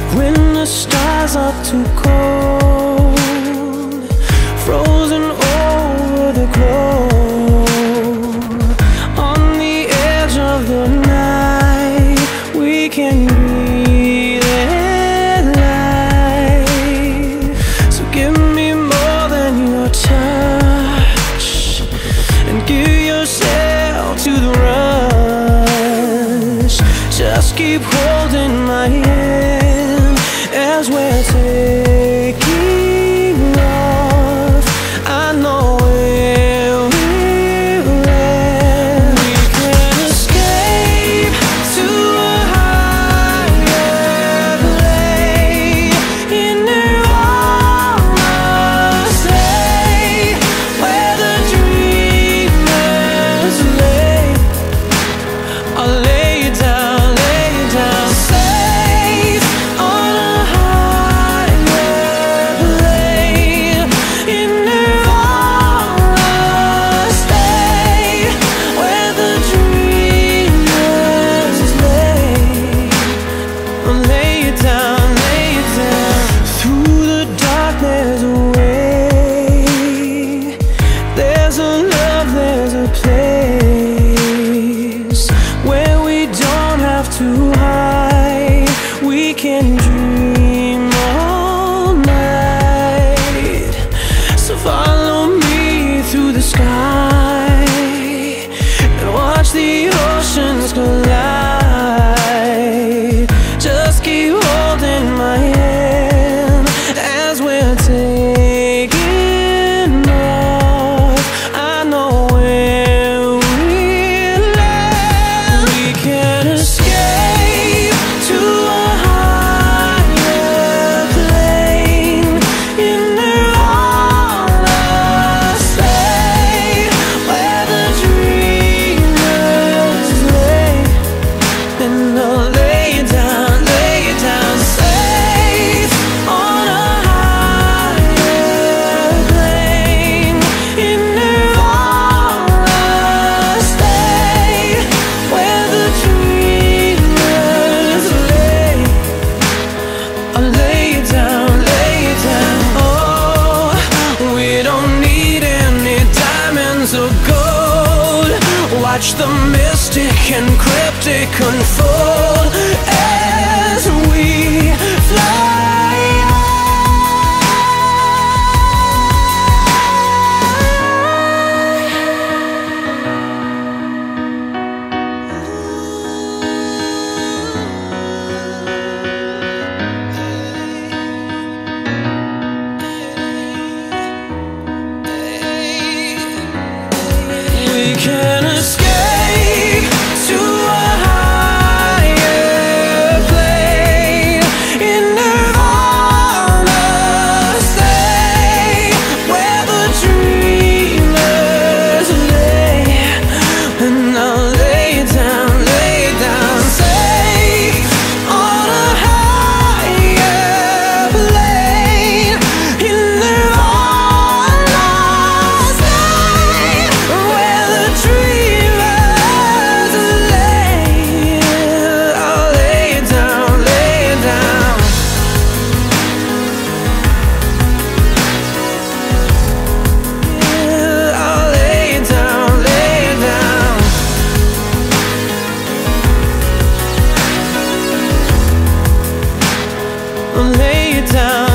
when the stars are too cold, frozen over the globe. On the edge of the night, we can breathe in light. So give me more than your touch, and give yourself to the rush. Just keep holding my hand as we're taking off. I know where we'll land. We can escape to a higher plane. In Nirvana, stay where the dreamers lay. I'll lay you down, safe on a higher plane. In Nirvana, stay where the dreamers lay. I'll lay you down, through the dark there's a way. There's a love, there's a place where we don't have to hide. We can dream all night. So follow me through the sky and watch the oceans collide. Just keep holding my hand as we're taking off. I know where we'll land. We can escape to a higher plane. In Nirvana, stay where the dreamers lay. And I'll lay you down, safe on a higher plane. In Nirvana, stay where the dreamers lay. I'll lay you down, oh, we don't need any diamonds or gold. Watch the mystic and cryptic unfold as we fly. We can escape to a higher plane. In Nirvana, stay where the dreamers lay. And I'll lay you down, safe on a higher plane. In Nirvana, stay where the dreamers lay. I'll lay you down, yeah, I'll lay you down, I'll lay you down.